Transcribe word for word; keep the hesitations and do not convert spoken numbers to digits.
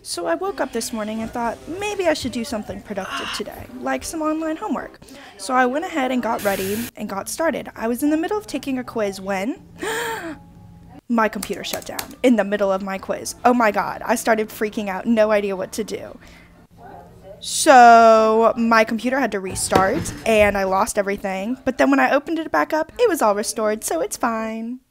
So I woke up this morning and thought maybe I should do something productive today, like some online homework. So I went ahead and got ready and got started. I was in the middle of taking a quiz when my computer shut down in the middle of my quiz. Oh my god, I started freaking out, no idea what to do. So my computer had to restart and I lost everything, but then when I opened it back up, it was all restored, so it's fine.